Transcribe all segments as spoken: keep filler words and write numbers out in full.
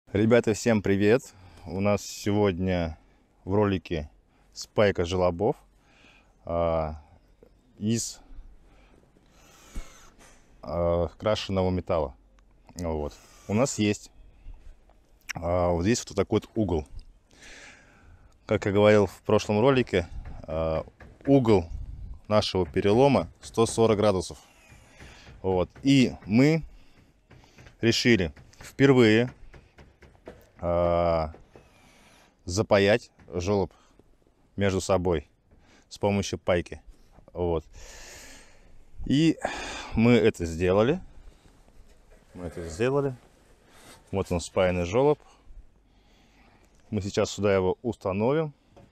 Ребята, всем привет! У нас сегодня в ролике спайка желобов а, из а, крашеного металла. Вот. У нас есть а, вот здесь вот такой вот угол. Как я говорил в прошлом ролике, а, угол нашего перелома сто сорок градусов. Вот. И мы решили впервые а, запаять желоб между собой с помощью пайки. Вот. И мы это сделали. Мы это сделали. Вот он, спаянный желоб. Мы сейчас сюда его установим.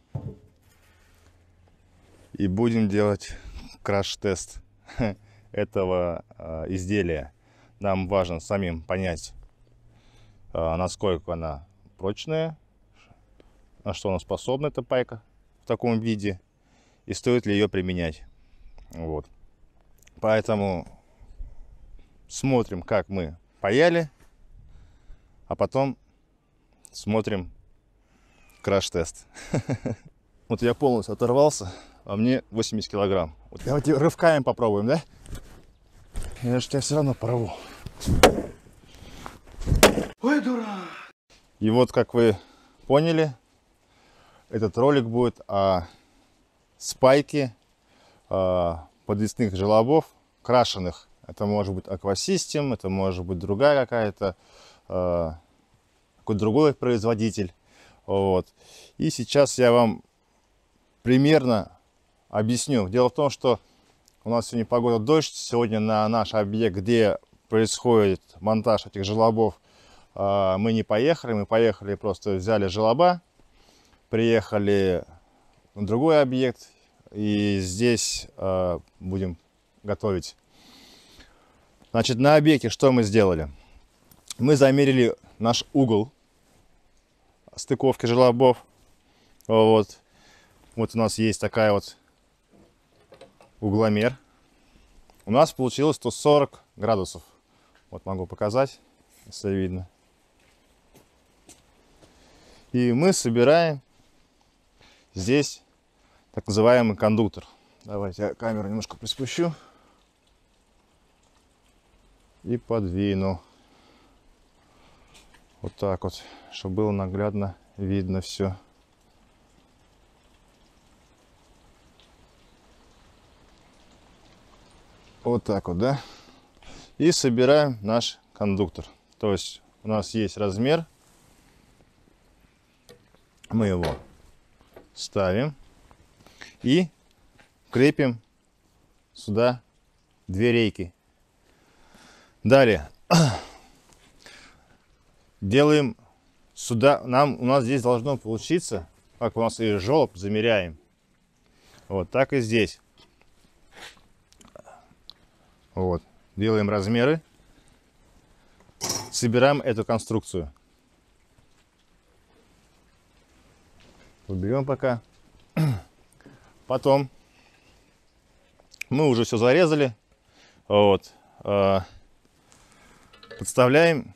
И будем делать краш-тест этого э, изделия. Нам важно самим понять, э, насколько она прочная, на что она способна, эта пайка в таком виде, и стоит ли ее применять. Вот. Поэтому смотрим, как мы паяли, а потом смотрим краш-тест. Вот я полностью оторвался, а мне восемьдесят килограмм. Вот давайте рывками попробуем, да? Я же тебя все равно порву. Ой, дурак! И вот, как вы поняли, этот ролик будет о спайке о подвесных желобов крашеных. Это может быть Aquasystem, это может быть другая какая-то, э, какой-то другой производитель. Вот. И сейчас я вам примерно объясню. Дело в том, что у нас сегодня погода дождь. Сегодня на наш объект, где происходит монтаж этих желобов, э, мы не поехали. Мы поехали, просто взяли желоба, приехали на другой объект. И здесь э, будем готовить. Значит, на объекте что мы сделали? Мы замерили наш угол стыковки желобов. Вот. Вот у нас есть такая вот угломер. У нас получилось сто сорок градусов. Вот могу показать, если видно. И мы собираем здесь так называемый кондуктор. Давайте я камеру немножко приспущу и подвину. Вот так вот, чтобы было наглядно видно все. Вот так вот, да? И собираем наш кондуктор. То есть у нас есть размер. Мы его ставим. И крепим сюда две рейки. Далее делаем сюда. Нам у нас здесь должно получиться, как у нас и желоб замеряем. Вот так и здесь. Вот. Делаем размеры. Собираем эту конструкцию. Уберем пока. Потом мы уже все зарезали. Вот. Подставляем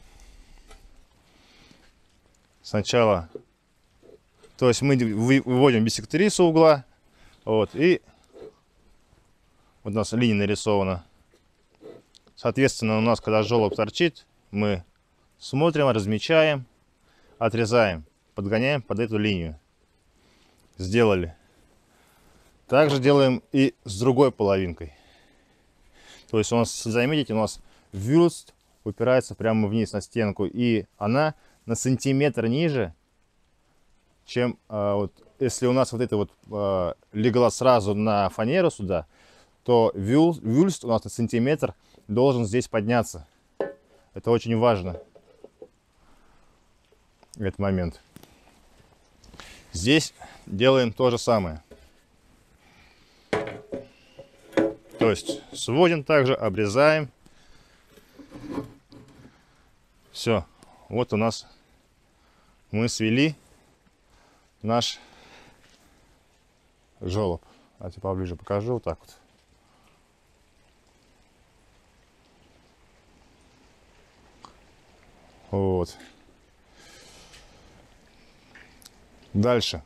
сначала. То есть мы выводим биссекторису угла. Вот. И вот у нас линия нарисована. Соответственно, у нас, когда желоб торчит, мы смотрим, размечаем, отрезаем, подгоняем под эту линию. Сделали. Также делаем и с другой половинкой. То есть у нас, если заметите, у нас вюлст упирается прямо вниз на стенку, и она на сантиметр ниже, чем а, вот, если у нас вот это вот а, легла сразу на фанеру сюда, то вюл, вюлст у нас на сантиметр должен здесь подняться. Это очень важно. Этот момент. Здесь делаем то же самое. То есть сводим также, обрезаем. Все. Вот у нас мы свели наш желоб. Давайте поближе покажу. Вот так вот. Вот. Дальше.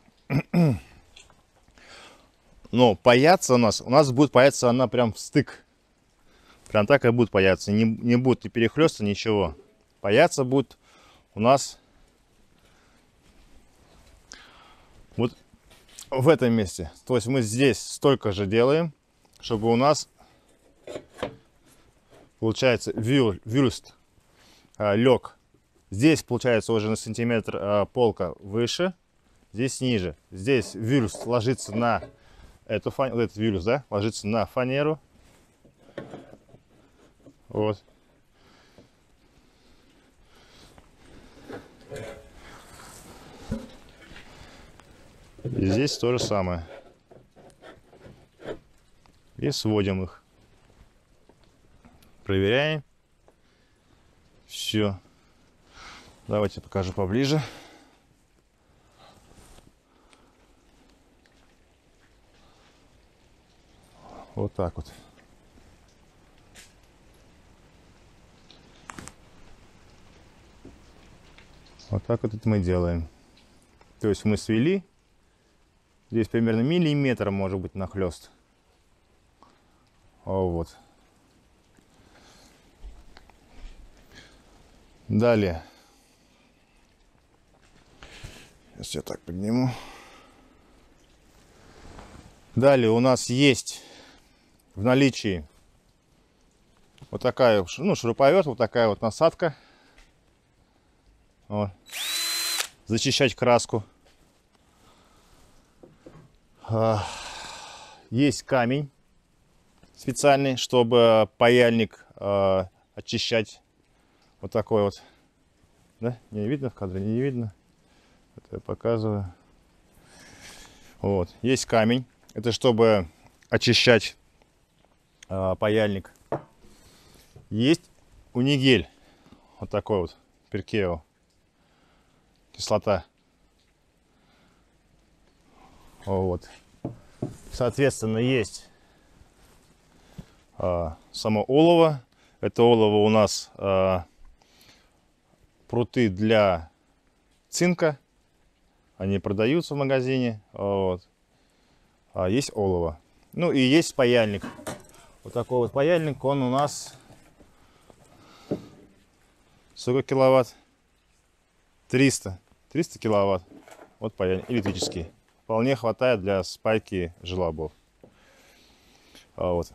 Но паяться у нас, у нас будет паяться она прям в стык. Прям так и будет паяться. Не, не будет ни перехлеста, ничего. Паяться будет у нас вот в этом месте. То есть мы здесь столько же делаем, чтобы у нас получается вюль, вюльст э, лег. Здесь получается уже на сантиметр э, полка выше, здесь ниже. Здесь вюльст ложится на эту фанеру, этот вюльст, да, ложится на фанеру. Вот. И здесь то же самое. И сводим их. Проверяем. Все. Давайте покажу поближе. Вот так вот. Вот так вот это мы делаем. То есть мы свели. Здесь примерно миллиметр может быть нахлест. Вот. Далее. Сейчас я так подниму. Далее у нас есть в наличии вот такая, ну, шуруповерт, вот такая вот насадка. Вот. Зачищать краску. Есть камень специальный, чтобы паяльник э, очищать. Вот такой вот. Да? Не видно в кадре? Не видно. Это я показываю. Вот. Есть камень. Это чтобы очищать э, паяльник. Есть унигель. Вот такой вот. Перкео. Кислота. Вот. Соответственно, есть э, само олово. Это олово у нас э, пруты для цинка. Они продаются в магазине. Вот. А есть олово. Ну и есть паяльник. Вот такой вот паяльник. Он у нас сколько киловатт? триста. триста киловатт. Вот паяльник электрический. Вполне хватает для спайки желобов. А вот.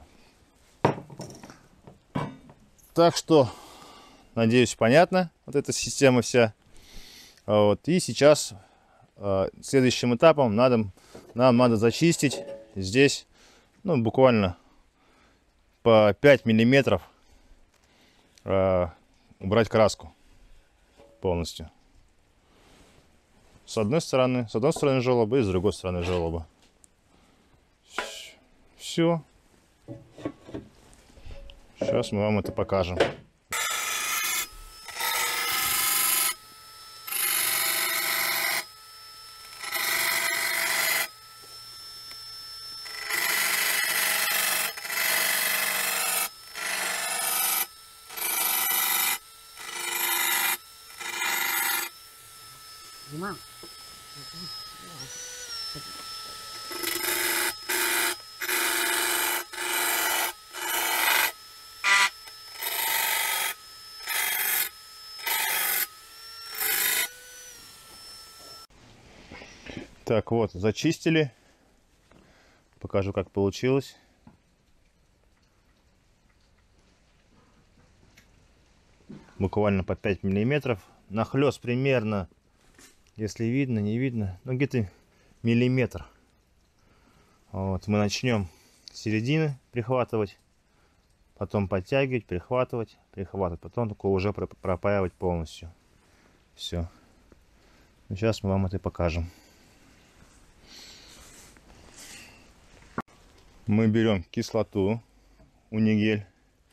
Так что, надеюсь, понятно вот эта система вся. А вот. И сейчас э, следующим этапом надо, нам надо зачистить здесь, ну, буквально по пять миллиметров э, убрать краску полностью. С одной стороны, с одной стороны желоба и с другой стороны желоба. Все. Сейчас мы вам это покажем. Так вот, зачистили. Покажу, как получилось. Буквально по пять миллиметров. Нахлёст примерно, если видно, не видно, ну где-то миллиметр. Вот, мы начнем с середины прихватывать, потом подтягивать, прихватывать, прихватывать, потом только уже пропаивать полностью. Все. Сейчас мы вам это покажем. Мы берем кислоту, унигель,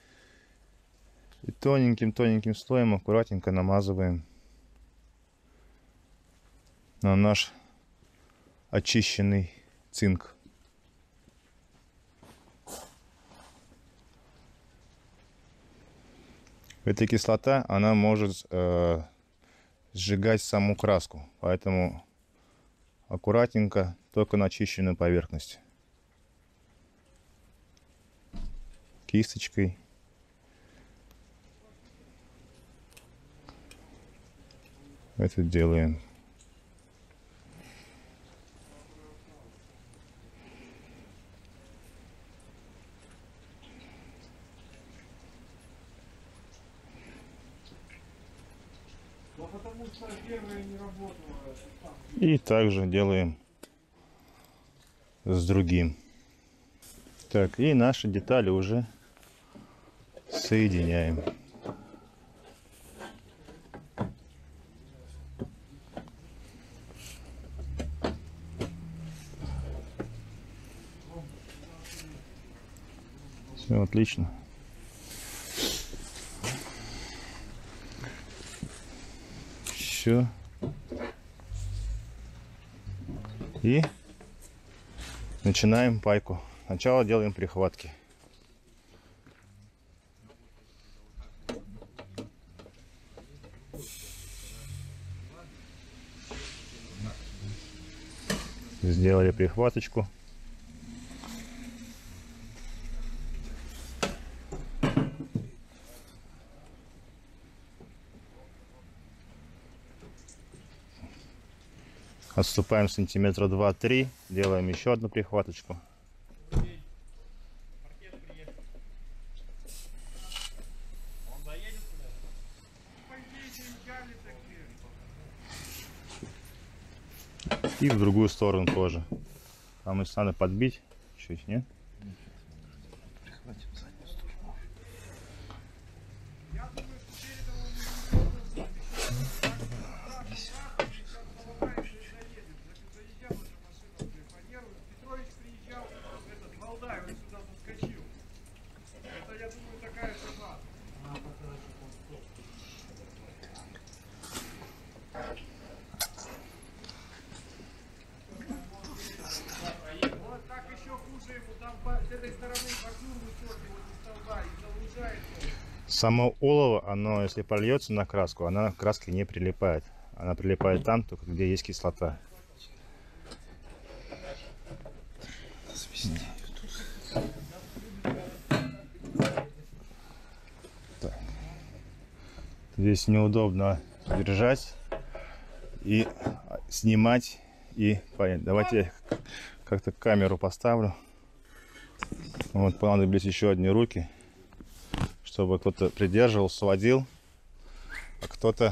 и тоненьким-тоненьким слоем аккуратненько намазываем на наш очищенный цинк. Эта кислота, она может э, сжигать саму краску, поэтому аккуратненько, только на очищенную поверхность. Кисточкой. Это делаем. И также делаем с другим. Так, и наши детали уже соединяем. Все отлично. Все. И начинаем пайку. Сначала делаем прихватки. Сделали прихваточку. Отступаем сантиметра два-три, делаем еще одну прихваточку. И в другую сторону тоже. Там если надо подбить чуть, нет? Само олово, оно, если польется на краску, она к краске не прилипает. Она прилипает там, только где есть кислота. Так. Здесь неудобно держать и снимать и понять. Давайте я как-то камеру поставлю. Вот понадобились еще одни руки, чтобы кто-то придерживал, сводил, а кто-то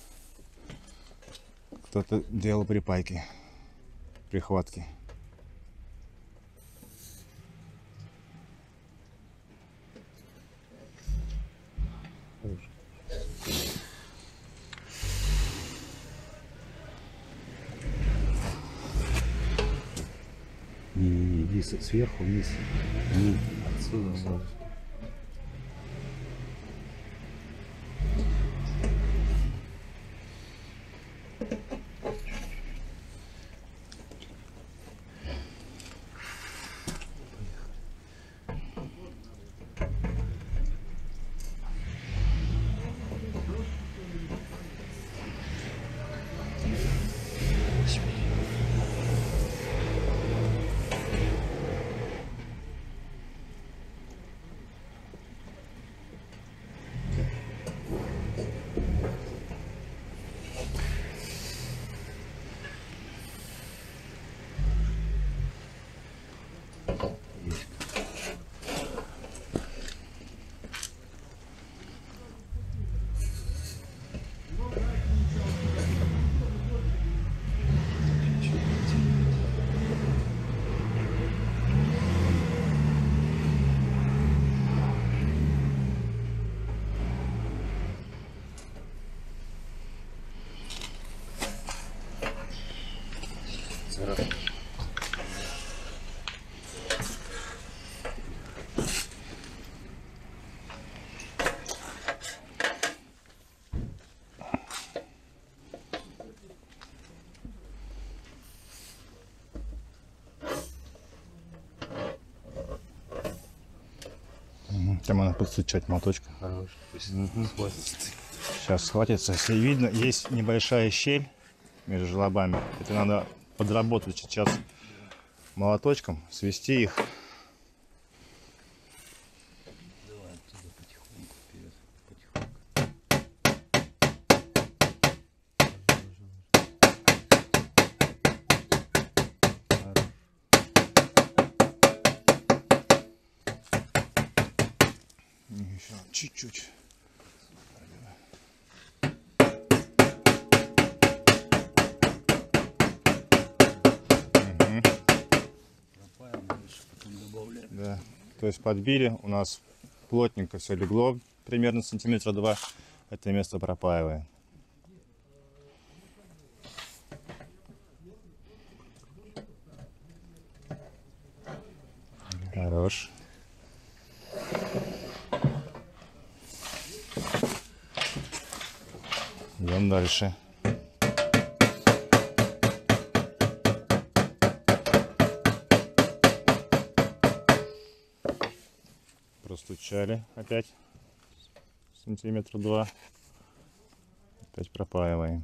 кто-то делал припайки, прихватки. Не, не, не, иди сверху вниз. Не, отсюда сразу. Там надо подстучать молоточком. Хорош. Угу. Сейчас схватится. Если видно, есть небольшая щель между желобами. Это надо подработать сейчас молоточком, свести их. Давай оттуда потихоньку вперед, потихоньку. Еще чуть-чуть. Пропаиваем, дальше потом добавляем. Да. То есть подбили, у нас плотненько все легло, примерно сантиметра два. Это место пропаиваем. Хорош. Идем дальше. Простучали опять сантиметра два. Опять пропаиваем.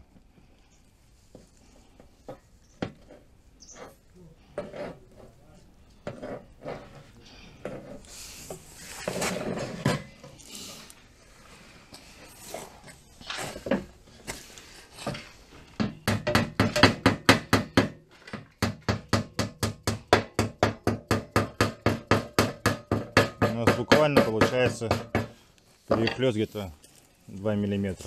У нас буквально получается перехлёст где-то два миллиметра.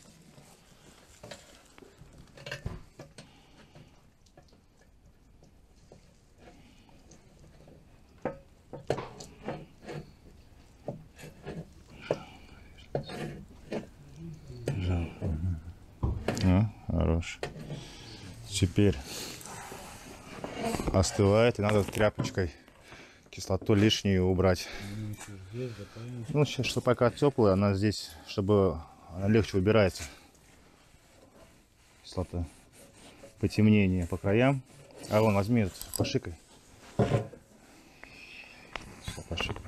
А, хорош. Теперь остывает, и надо тряпочкой кислоту лишнюю убрать. Ну, сейчас, что пока теплая, она здесь, чтобы она легче убирается. Кислота. Потемнение по краям. А вон, возьми этот, пошикай. Всё, пошикай.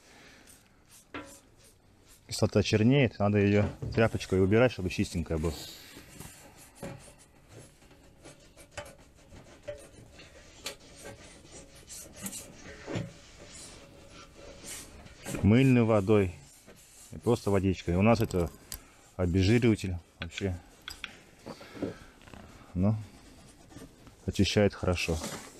Кислота чернеет, надо ее тряпочкой убирать, чтобы чистенькая была. Мыльной водой, и просто водичкой. У нас это обезжириватель вообще, но очищает хорошо.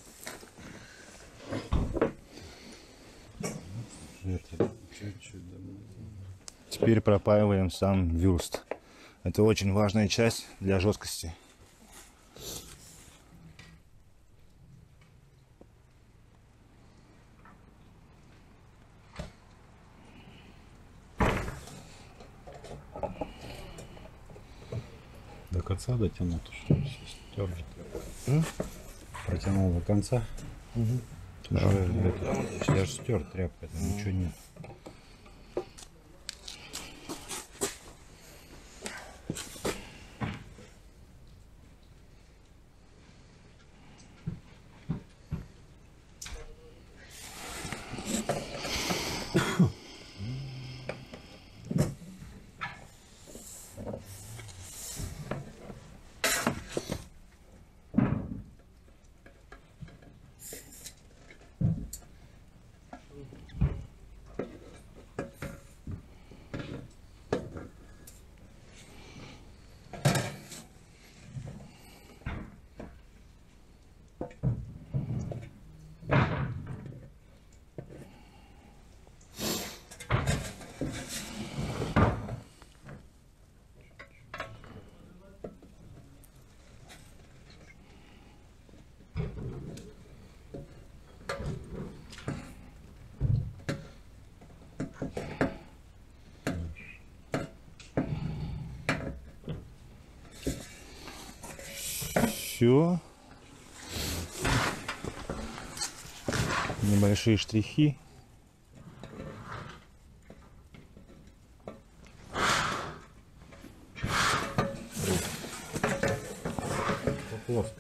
Теперь пропаиваем сам вюрст. Это очень важная часть для жесткости. До конца дотянул, то что стер же. Протянул до конца. Угу. Уже, это, я же стер тряпкой, там ничего нет. Все. Небольшие штрихи. По плоскости.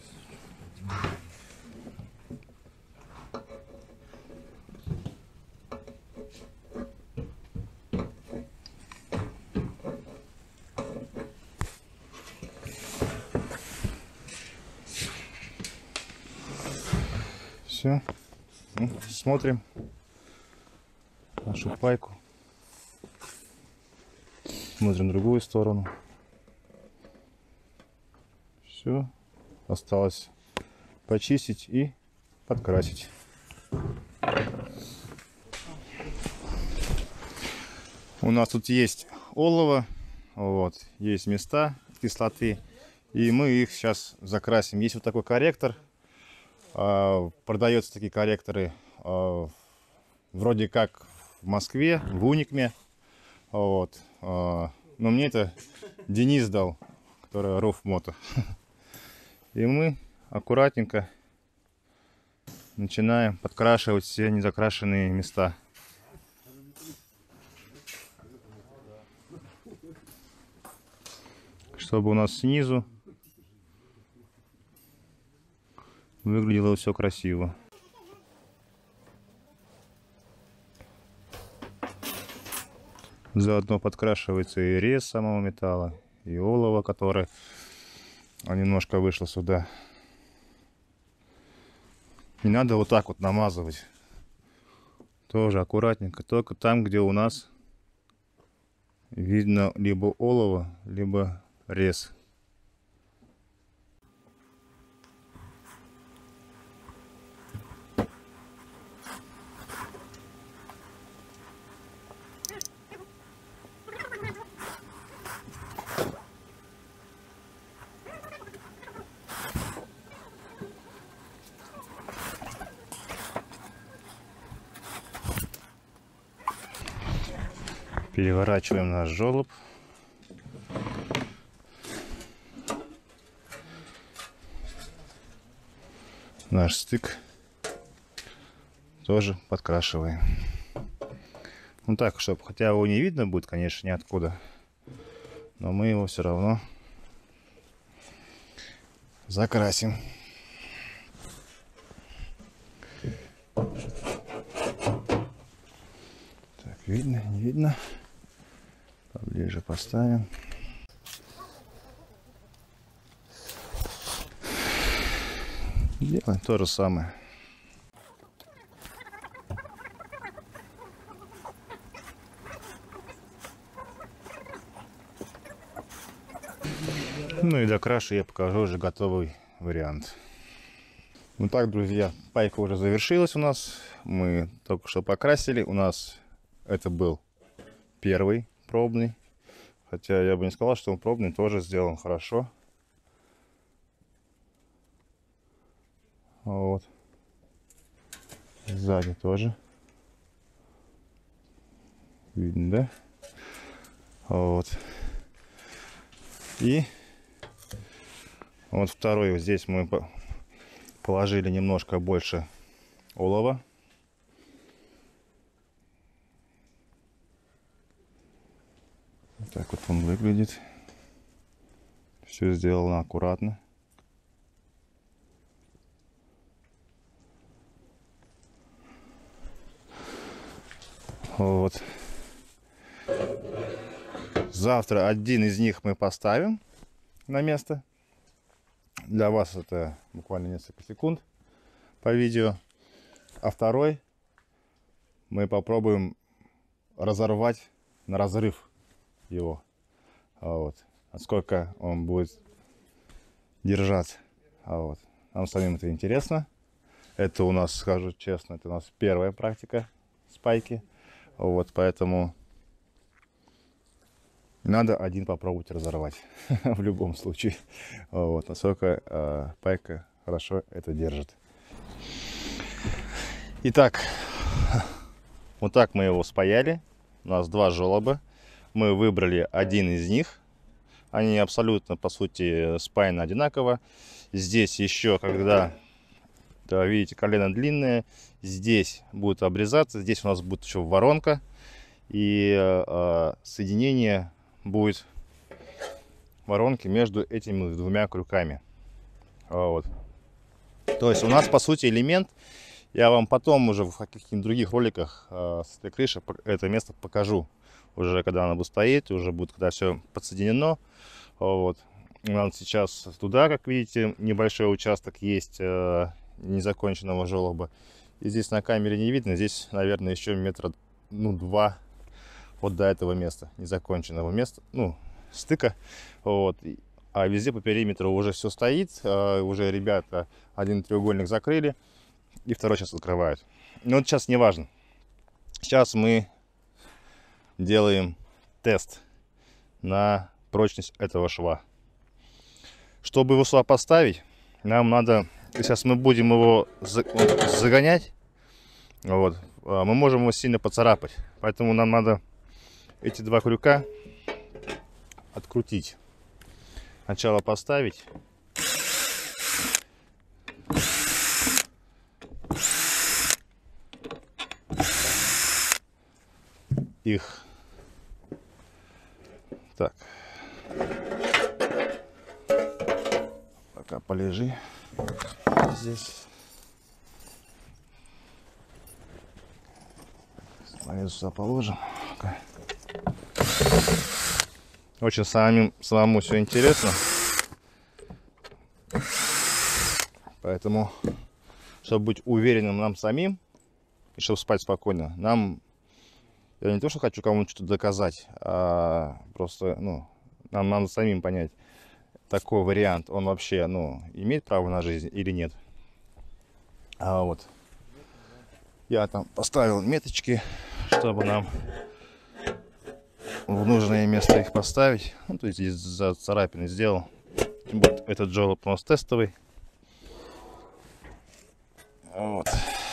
Все. Ну, смотрим нашу пайку. Смотрим другую сторону. Все. Осталось почистить и подкрасить. У нас тут есть олово, вот, есть места кислоты, и мы их сейчас закрасим. Есть вот такой корректор, э, продаются такие корректоры э, вроде как в Москве, в Уникме, вот, э, но мне это Денис дал, который Рофмото, и мы аккуратненько начинаем подкрашивать все незакрашенные места. Чтобы у нас снизу выглядело все красиво. Заодно подкрашивается и рез самого металла, и олово, которое немножко вышло сюда. Не надо вот так вот намазывать. Тоже аккуратненько, только там, где у нас видно либо олово, либо рез. Переворачиваем наш желоб. Наш стык тоже подкрашиваем. Ну так, чтобы, хотя его не видно будет, конечно, ниоткуда, но мы его все равно закрасим. Так, видно, не видно. Поближе поставим. Делаем то же самое. Ну и докрашу я покажу уже готовый вариант. Ну так, друзья, пайка уже завершилась у нас. Мы только что покрасили. У нас это был первый пробный. Хотя я бы не сказал, что он пробный, тоже сделан хорошо. Вот. Сзади тоже. Видно, да? Вот. И вот второй. Вот здесь мы положили немножко больше олова. Вот так вот он выглядит. Все сделано аккуратно. Вот. Завтра один из них мы поставим на место. Для вас это буквально несколько секунд по видео. А второй мы попробуем разорвать на разрыв его. Вот. Насколько он будет держаться. Вот. Нам самим это интересно. Это у нас, скажу честно, это у нас первая практика спайки. Вот, поэтому надо один попробовать разорвать в любом случае. Вот, насколько э, пайка хорошо это держит. Итак, вот так мы его спаяли. У нас два желоба. Мы выбрали один из них. Они абсолютно, по сути, спаяны одинаково. Здесь еще, когда, да, видите, колено длинное, здесь будет обрезаться. Здесь у нас будет еще воронка. И э, соединение будет воронки между этими двумя крюками. Вот. То есть у нас, по сути, элемент. Я вам потом уже в каких-нибудь других роликах э, с этой крыши это место покажу. Уже когда она будет стоять, уже будет, когда все подсоединено. Вот. У нас сейчас туда, как видите, небольшой участок есть. Э, незаконченного желоба. И здесь на камере не видно, здесь, наверное, еще метра, ну, два вот до этого места, незаконченного места, ну, стыка. Вот. А везде по периметру уже все стоит, уже ребята один треугольник закрыли, и второй сейчас открывают. Но это сейчас не важно. Сейчас мы делаем тест на прочность этого шва. Чтобы его сюда поставить, нам надо, сейчас мы будем его загонять, вот, мы можем его сильно поцарапать, поэтому нам надо эти два крюка открутить. Сначала поставить. Их. Так. Пока полежи здесь. Монету сюда положим. Очень самим, самому все интересно. Поэтому, чтобы быть уверенным нам самим, и чтобы спать спокойно, нам, я не то, что хочу кому-то что-то доказать, а просто, ну, нам надо самим понять, такой вариант, он вообще, ну, имеет право на жизнь или нет. А вот, я там поставил меточки, чтобы нам в нужное место их поставить. Ну, то есть здесь за царапины сделал. Вот этот желоб у нас тестовый. Вот.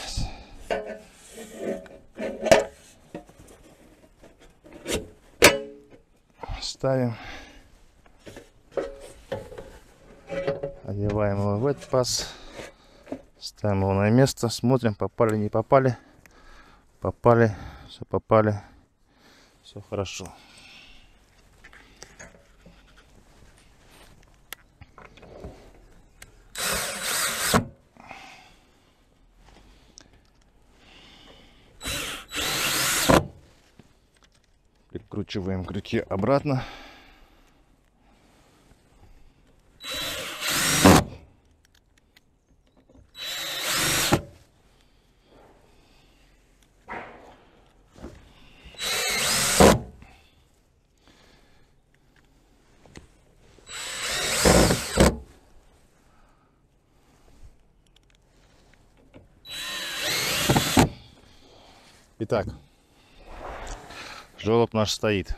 Ставим. Одеваем его в этот паз. Ставим его на место. Смотрим, попали, не попали. Попали. Все попали. Все хорошо. Прикручиваем крюки обратно. Итак, желоб наш стоит.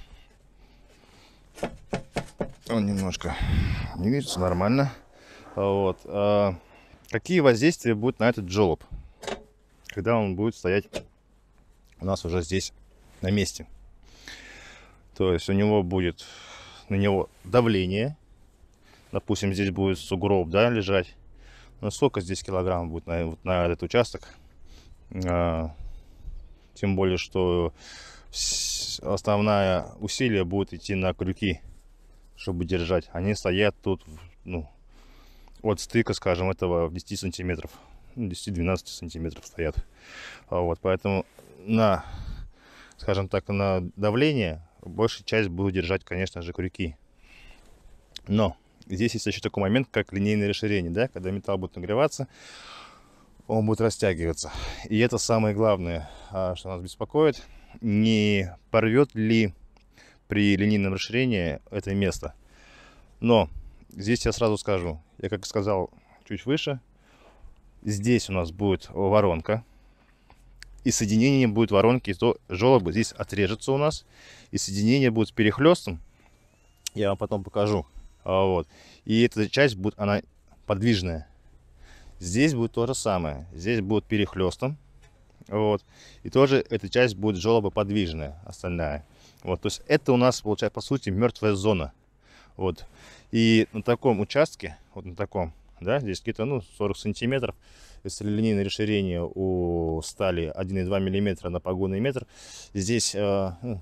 Он немножко не видится, нормально. Вот. А какие воздействия будут на этот желоб, когда он будет стоять у нас уже здесь на месте? То есть у него будет на него давление. Допустим, здесь будет сугроб, да, лежать. Ну, сколько здесь килограмм будет на, вот, на этот участок? А, тем более, что основное усилие будет идти на крюки, чтобы держать. Они стоят тут, ну, от стыка, скажем, этого в десять сантиметров. десять-двенадцать сантиметров стоят. Вот, поэтому на, скажем так, на давление большая часть будет держать, конечно же, крюки. Но здесь есть еще такой момент, как линейное расширение, да, когда металл будет нагреваться, он будет растягиваться. И это самое главное, что нас беспокоит. Не порвет ли при линейном расширении это место. Но здесь я сразу скажу, я как сказал чуть выше, здесь у нас будет воронка. И соединение будет воронки, то желоб здесь отрежется у нас. И соединение будет с перехлестом. Я вам потом покажу. Вот. И эта часть будет, она подвижная. Здесь будет то же самое. Здесь будет перехлестом. Вот. И тоже эта часть будет желоба подвижная, остальная. Вот. То есть это у нас получается, по сути, мертвая зона. Вот. И на таком участке, вот на таком, да, здесь где-то, ну, сорок сантиметров, если линейное расширение у стали один и два миллиметра на погонный метр, здесь э, ну,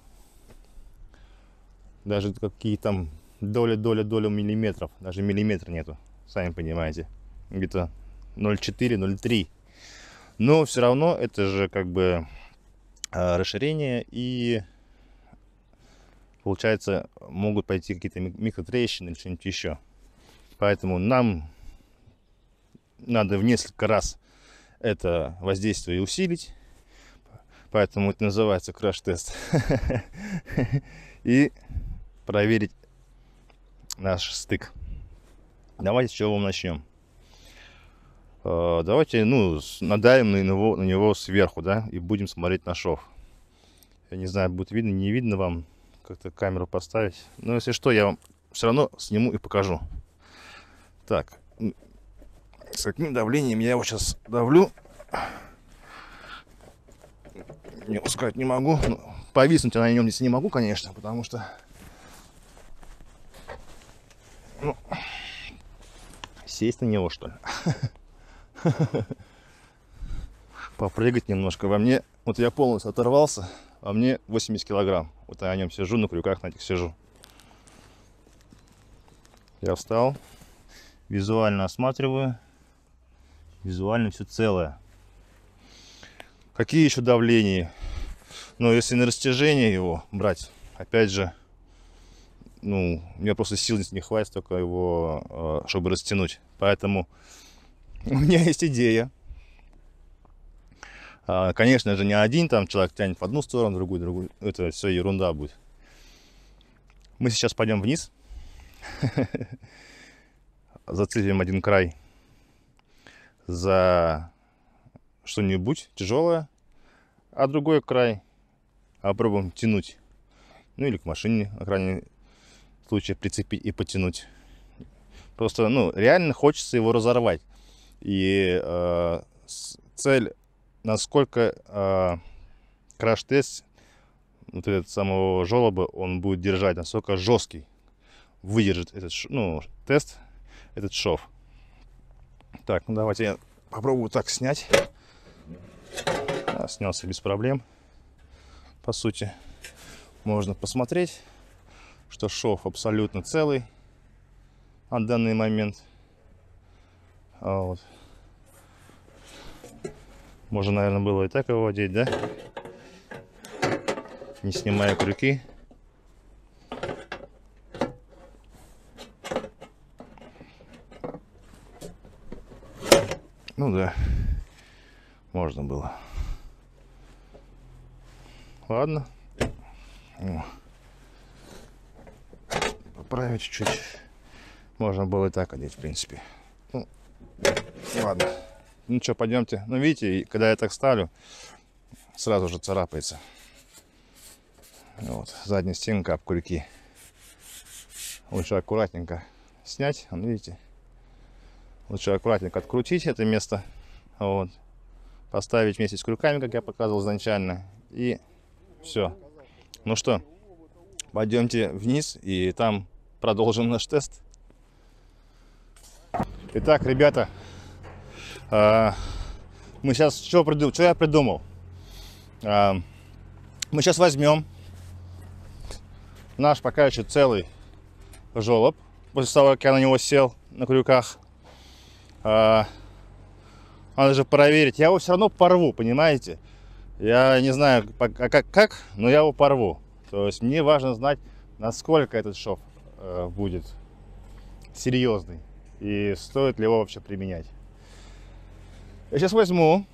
даже какие там доля-доля-доля миллиметров, даже миллиметра нету, сами понимаете, где-то ноль четыре — ноль три. Но все равно это же как бы э, расширение, и получается могут пойти какие-то микротрещины или что-нибудь еще. Поэтому нам надо в несколько раз это воздействие усилить. Поэтому это называется краш-тест. И проверить наш стык. Давайте с чего начнем. Давайте, ну, надавим на него, на него сверху, да, и будем смотреть на шов. Я не знаю, будет видно, не видно вам, как-то камеру поставить. Но если что, я вам все равно сниму и покажу. Так, с каким давлением я его сейчас давлю, не сказать не могу. Ну, повиснуть я на нем здесь не могу, конечно, потому что, ну, сесть на него, что ли. Попрыгать немножко. Во мне, вот я полностью оторвался, во мне восемьдесят килограмм. Вот я на нем сижу, на крюках на этих сижу. Я встал, визуально осматриваю, визуально все целое. Какие еще давления? Ну, если на растяжение его брать, опять же, ну, у меня просто сил не хватит только его, чтобы растянуть. Поэтому у меня есть идея. Конечно же, не один там человек тянет в одну сторону, в другую, в другую. Это все ерунда будет. Мы сейчас пойдем вниз. Зацепим один край за что-нибудь тяжелое, а другой край попробуем тянуть. Ну или к машине, на крайний случай, прицепить и потянуть. Просто, ну, реально хочется его разорвать. И э, цель, насколько э, краш-тест вот этот самого желоба он будет держать, насколько жесткий выдержит этот, ну, тест, этот шов. Так, ну давайте я попробую так снять. Да, снялся без проблем. По сути, можно посмотреть, что шов абсолютно целый на данный момент. А вот. Можно, наверное, было и так его одеть, да? Не снимая крюки. Ну да, можно было. Ладно. О. Поправить чуть-чуть. Можно было и так одеть, в принципе. Ну, ладно. Ну что, пойдемте. Ну, видите, когда я так ставлю, сразу же царапается. Вот, задняя стенка об крюки. Лучше аккуратненько снять. Ну, видите. Лучше аккуратненько открутить это место. Вот. Поставить вместе с крюками, как я показывал изначально. И все. Ну что, пойдемте вниз и там продолжим наш тест. Итак, ребята, мы сейчас что придумал? Что я придумал? Мы сейчас возьмем наш пока еще целый желоб. После того, как я на него сел на крюках. Надо же проверить. Я его все равно порву, понимаете? Я не знаю, как, как, но я его порву. То есть мне важно знать, насколько этот шов э, будет серьезный. И стоит ли его вообще применять. Я сейчас возьму,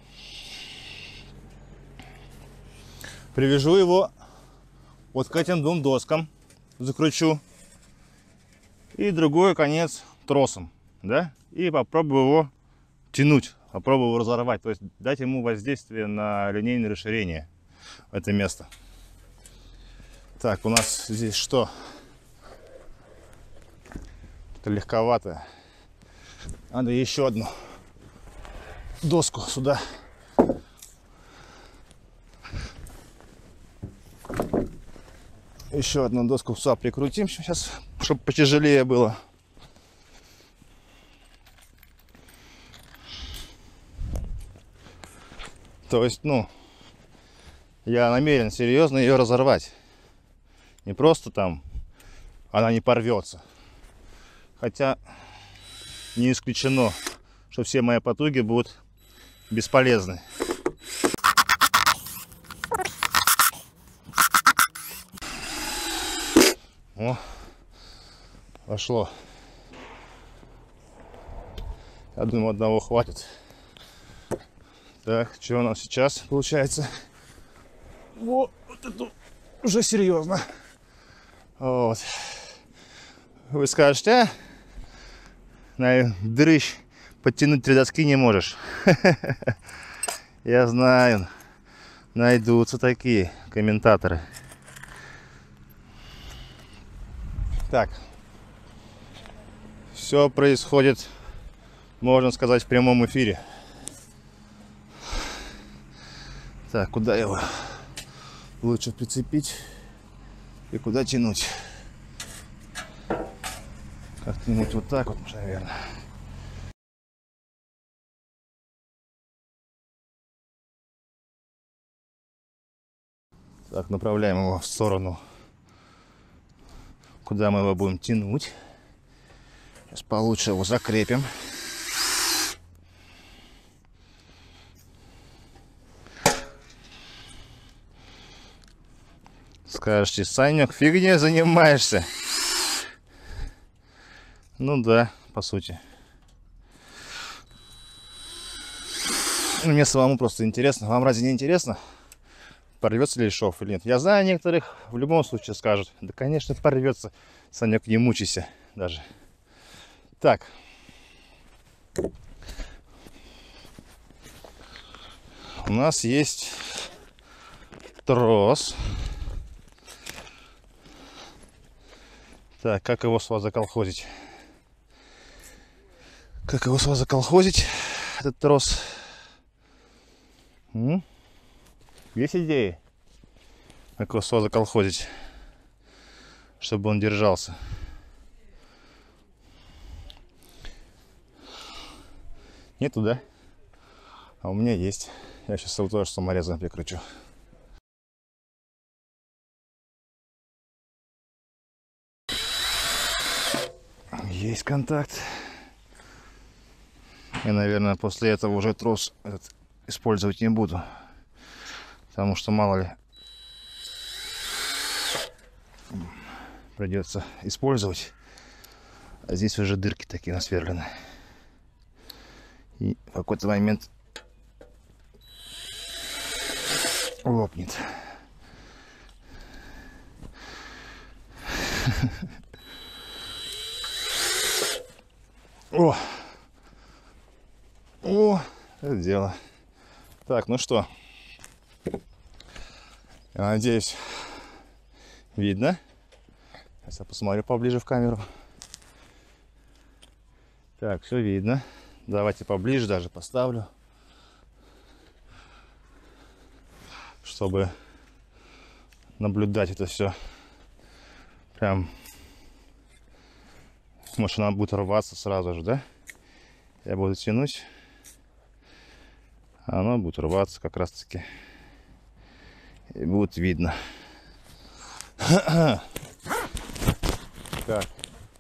привяжу его вот к этим двум доскам, закручу. И другой конец тросом, да? И попробую его тянуть, попробую его разорвать, то есть дать ему воздействие на линейное расширение в это место. Так, у нас здесь что? Это легковато. Надо еще одну доску сюда. Еще одну доску сюда прикрутим сейчас, чтобы потяжелее было. То есть, ну, я намерен серьезно ее разорвать. Не просто там она не порвется. Хотя не исключено, что все мои потуги будут бесполезны. О, пошло. Я думаю, одного хватит. Так, что у нас сейчас получается? Вот, вот это уже серьезно. Вот. Вы скажете, а? На дрыщ подтянуть три доски не можешь. Я знаю. Найдутся такие комментаторы. Так. Все происходит, можно сказать, в прямом эфире. Так, куда его лучше прицепить и куда тянуть? Как-нибудь вот так вот, наверное. Так, направляем его в сторону, куда мы его будем тянуть. Сейчас получше его закрепим. Скажете, Санек, фигней занимаешься? Ну да, по сути. Мне самому просто интересно. Вам разве не интересно, порвется ли шов или нет? Я знаю, некоторых в любом случае скажут, да, конечно, порвется. Санек, не мучайся даже. Так. У нас есть трос. Так, как его с вас заколхозить? Как его с вас заколхозить, этот трос? М? Есть идеи? Как его с вас заколхозить, чтобы он держался? Нету, да? А у меня есть. Я сейчас его тоже саморезом прикручу. Есть контакт. И, наверное, после этого уже трос этот использовать не буду. Потому что, мало ли, придется использовать. А здесь уже дырки такие насверлены. И в какой-то момент лопнет. О! О! Это дело. Так, ну что? Я надеюсь, видно. Сейчас я посмотрю поближе в камеру. Так, все видно. Давайте поближе даже поставлю, чтобы наблюдать это все. Прям, может, она будет рваться сразу же, да? Я буду тянуть, а она будет рваться как раз таки. И будет видно. Так.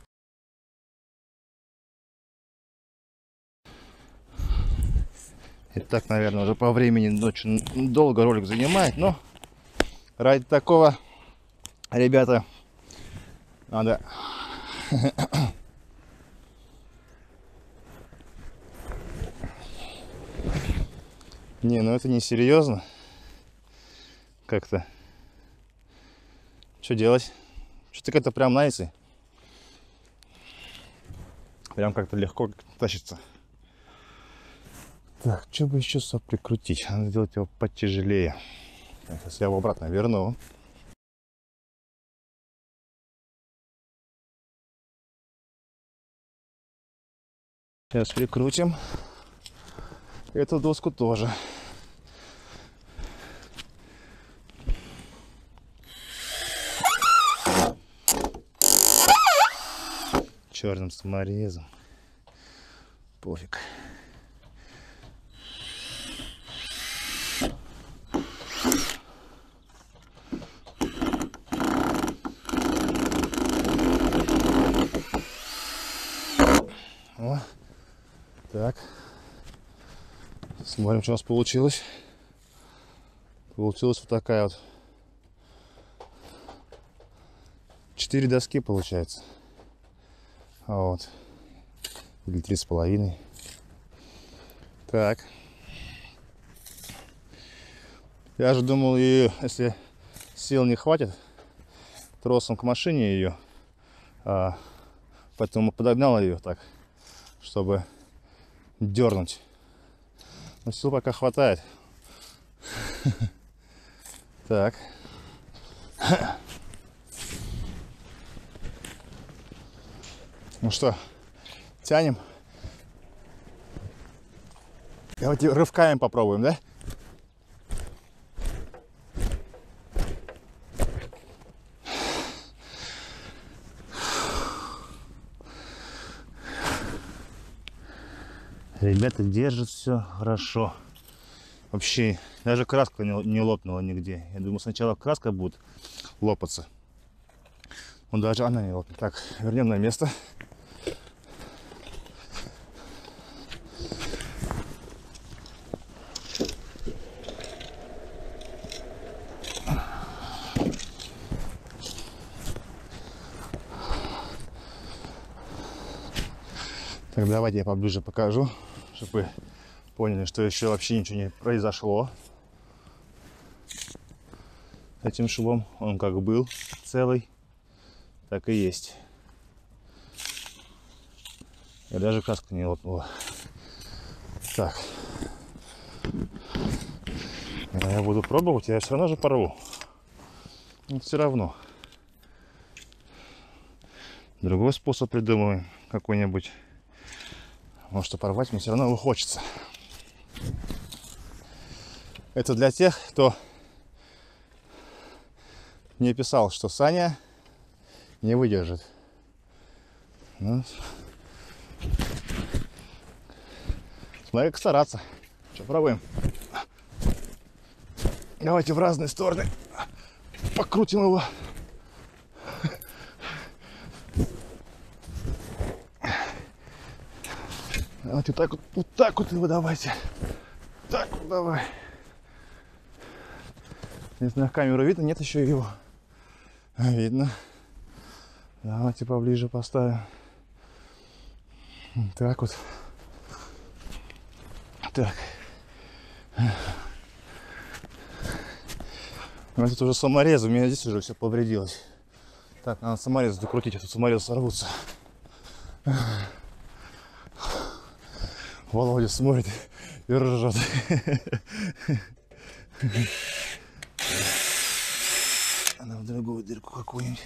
И так, наверное, уже по времени очень долго ролик занимает, но ради такого, ребята, надо не, ну это не серьезно. Как-то. Что делать? Что-то как-то прям, знаете, прям как-то легко тащится. Так, что бы еще прикрутить? Надо сделать его потяжелее. Так, сейчас я его обратно верну. Сейчас прикрутим эту доску тоже. Черным саморезом. Пофиг. О, так. Смотрим, что у нас получилось. Получилась вот такая вот. Четыре доски получается. А вот. Или три с половиной. Так. Я же думал, ее, если сил не хватит, тросом к машине ее, а, поэтому подогнал ее так, чтобы дернуть. Но сил пока хватает. Так. Ну что, тянем? Давайте рывками попробуем, да? Ребята держат все хорошо. Вообще, даже краска не, не лопнула нигде. Я думаю, сначала краска будет лопаться. Но даже она не лопнет. Так, вернем на место. Так, давайте я поближе покажу, чтобы вы поняли, что еще вообще ничего не произошло с этим швом. Он как был целый, так и есть. И даже краска не лопнула. Так. Я буду пробовать, я все равно же порву. Но все равно. Другой способ придумаем какой-нибудь. Потому что порвать мне все равно его хочется. Это для тех, кто мне писал, что Саня не выдержит. Ну, смотри, как стараться. Что, пробуем? Давайте в разные стороны покрутим его. Давайте вот так вот, вот так вот его давайте. Так вот давай. Не знаю, камеру видно, нет еще его. Видно. Давайте поближе поставим. Так вот. Так. Ну, тут уже саморез, у меня здесь уже все повредилось. Так, надо саморез докрутить, а тут саморез сорвутся. Володя смотрит и ржет. Она в другую дырку какую-нибудь.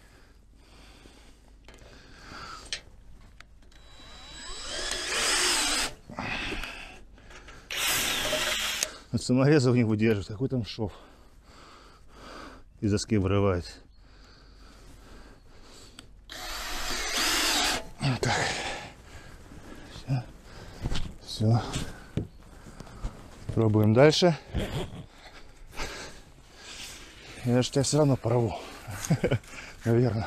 Самореза у них выдерживает. Какой там шов? Из доски вырывает. Так. Все. Все. Пробуем дальше. Я же тебя все равно порву. Наверное.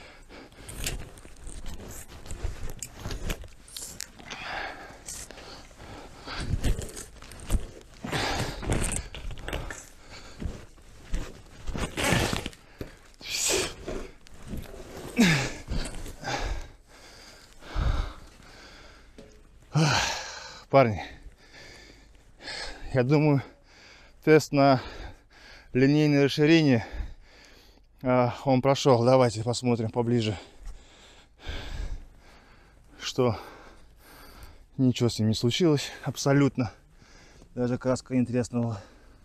Парни, я думаю, тест на линейное расширение а, он прошел. Давайте посмотрим поближе, что ничего с ним не случилось абсолютно. Даже краска не треснула.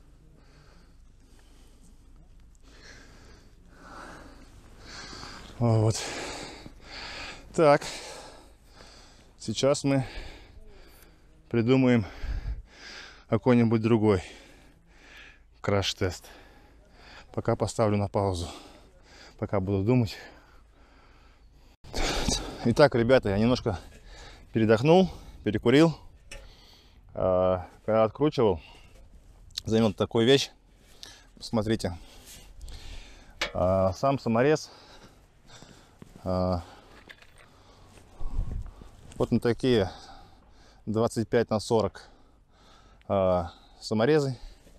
Вот. Так, сейчас мы придумаем какой-нибудь другой краш-тест. Пока поставлю на паузу. Пока буду думать. Итак, ребята, я немножко передохнул, перекурил. Когда откручивал, заметил такую вещь. Посмотрите. Сам саморез. Вот на такие двадцать пять на сорок саморезы.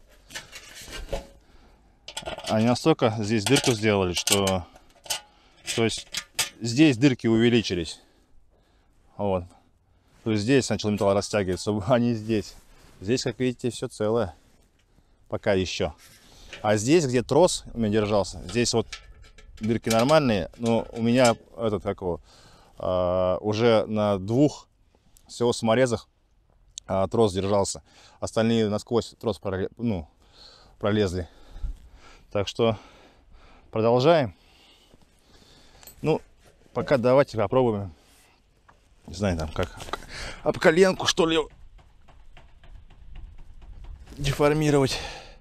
Они настолько здесь дырку сделали, что то есть здесь дырки увеличились. Вот. То есть здесь начал металл растягиваться, а не здесь. Здесь, как видите, все целое. Пока еще. А здесь, где трос у меня держался, здесь вот дырки нормальные, но у меня этот, как его, а, уже на двух всего саморезах а, трос держался. Остальные насквозь трос проле, ну, пролезли. Так что продолжаем. Ну, пока давайте попробуем. Не знаю, там как об коленку, что ли, деформировать.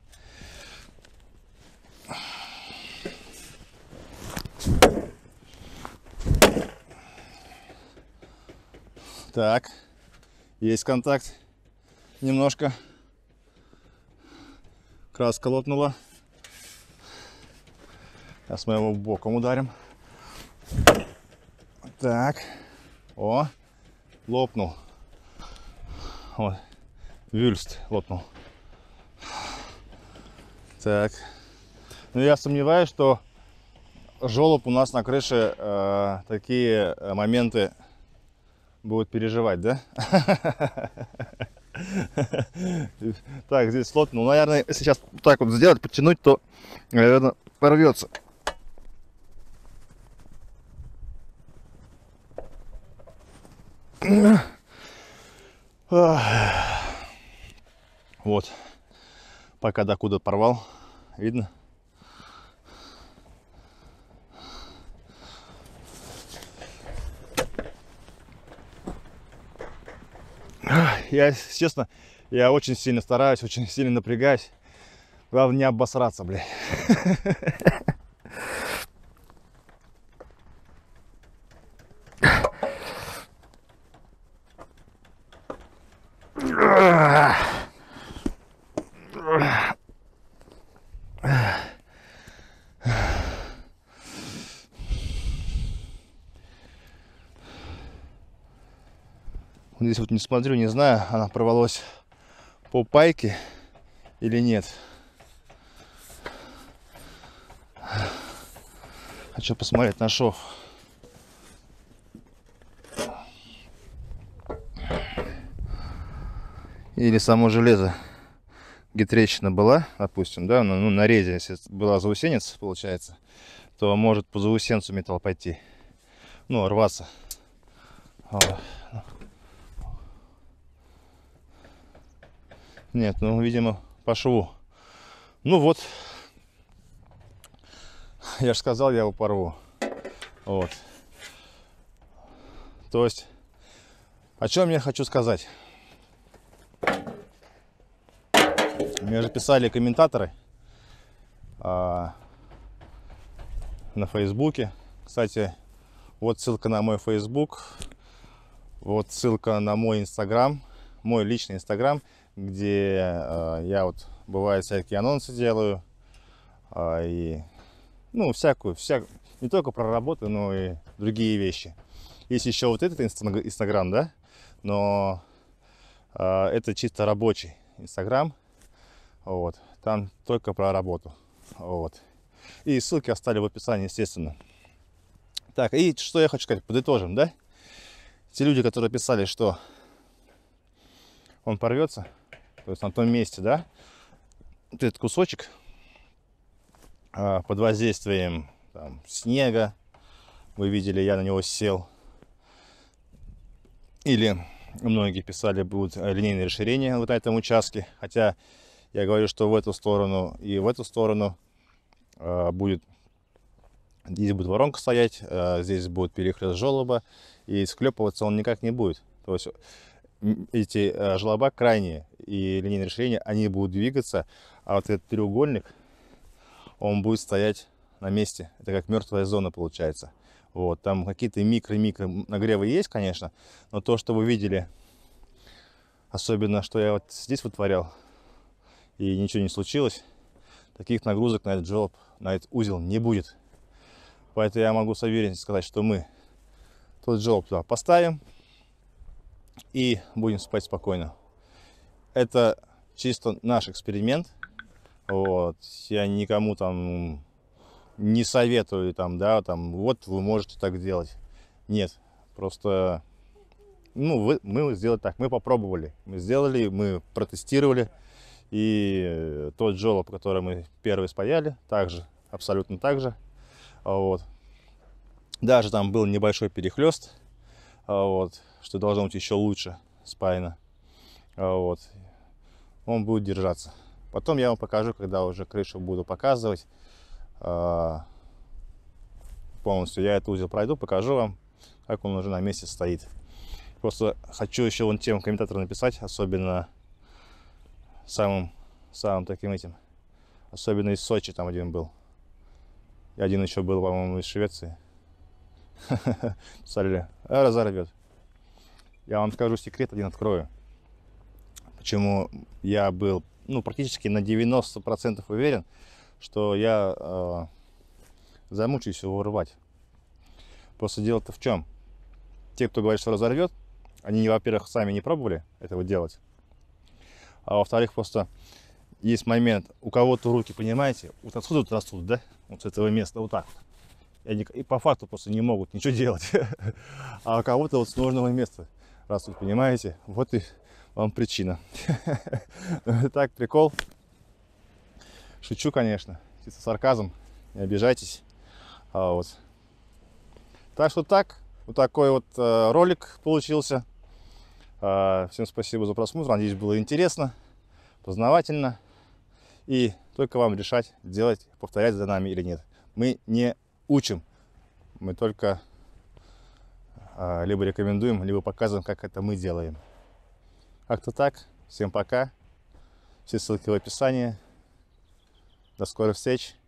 Так, есть контакт. Немножко. Краска лопнула. Сейчас мы его боком ударим. Так. О, лопнул. Вот. Вюльст лопнул. Так. Ну, я сомневаюсь, что жолоб у нас на крыше э, такие моменты будет переживать, да? Так, здесь лопнул. Наверное, если сейчас так вот сделать, подтянуть, то, наверное, порвется. Вот. Пока докуда порвал. Видно? Я, честно, я очень сильно стараюсь, очень сильно напрягаюсь. Главное не обосраться, блядь. Здесь вот не смотрю, не знаю, она порвалась по пайке или нет. Хочу посмотреть на шов. Или само железо, где трещина была, допустим, да, ну, на резе, если была заусенец, получается, то может по заусенцу металл пойти, ну, рваться. Нет, ну, видимо, по шву. Ну вот, я же сказал, я его порву. Вот. То есть, о чем я хочу сказать? Мне же писали комментаторы а, на Фейсбуке. Кстати, вот ссылка на мой Фейсбук. Вот ссылка на мой Инстаграм. Мой личный Инстаграм, где а, я вот, бывает, всякие анонсы делаю. А, и, ну, всякую, всякую. Не только про работу, но и другие вещи. Есть еще вот этот Инстаграм, да? Но а, это чисто рабочий Инстаграм. Вот, там только про работу. Вот. И ссылки оставили в описании, естественно. Так, и что я хочу сказать, подытожим, да? Те люди, которые писали, что он порвется, то есть на том месте, да, вот этот кусочек под воздействием там, снега, вы видели, я на него сел. Или многие писали, будут линейные расширения вот на этом участке, хотя я говорю, что в эту сторону и в эту сторону э, будет, здесь будет воронка стоять, э, здесь будет перехлест желоба, и склепываться он никак не будет. То есть эти э, желоба крайние и линейные расширения, они будут двигаться, а вот этот треугольник, он будет стоять на месте. Это как мертвая зона получается. Вот, там какие-то микро-микро нагревы есть, конечно, но то, что вы видели, особенно, что я вот здесь вытворял, и ничего не случилось, таких нагрузок на этот желоб, на этот узел не будет. Поэтому я могу с уверенностью сказать, что мы тот желоб туда поставим и будем спать спокойно. Это чисто наш эксперимент. Вот. Я никому там не советую, там, да, там, вот вы можете так делать. Нет, просто Ну, вы, мы сделали так, мы попробовали. Мы сделали, мы протестировали. И тот желоб, который мы первый спаяли, также, абсолютно так же. Вот. Даже там был небольшой перехлест, вот, что должно быть еще лучше спаяно. Вот. Он будет держаться. Потом я вам покажу, когда уже крышу буду показывать полностью. Я этот узел пройду, покажу вам, как он уже на месте стоит. Просто хочу еще вон тем комментаторам написать, особенно самым, самым таким этим, особенно из Сочи там один был. И один еще был, по-моему, из Швеции. Смотрели, разорвет. Я вам скажу секрет, один открою. Почему я был, ну, практически на девяносто процентов уверен, что я э, замучаюсь его рвать. Просто дело-то в чем? Те, кто говорит, что разорвет, они, во-первых, сами не пробовали этого делать. А во-вторых, просто есть момент, у кого-то руки, понимаете, вот отсюда вот растут, да? Вот с этого места, вот так вот. И, они, и по факту просто не могут ничего делать. А у кого-то вот с нужного места растут, понимаете? Вот и вам причина. Так, прикол. Шучу, конечно. Чисто сарказм. Не обижайтесь. А вот. Так что так. Вот такой вот э, ролик получился. Э, всем спасибо за просмотр. Надеюсь, было интересно, познавательно. И только вам решать, делать, повторять за нами или нет. Мы не учим. Мы только э, либо рекомендуем, либо показываем, как это мы делаем. Как-то так. Всем пока. Все ссылки в описании. До скорых встреч.